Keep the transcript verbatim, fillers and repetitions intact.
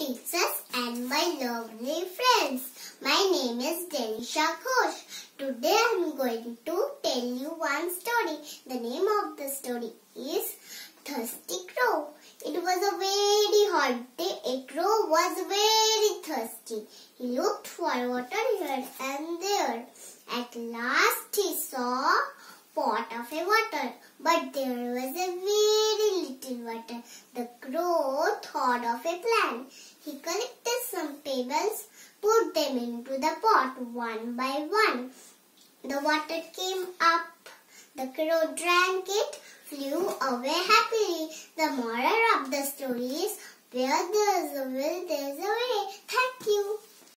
princess and my lovely friends. My name is Denisha Ghosh. Today I am going to tell you one story. The name of the story is Thirsty Crow. It was a very hot day. A crow was very thirsty. He looked for water here and there. At last he saw a pot of a water, but there was a very little water. The crow thought of a plan. He collected some pebbles, put them into the pot one by one. The water came up. The crow drank it, flew away happily. The moral of the story is, where there is a will, there is a way. Thank you.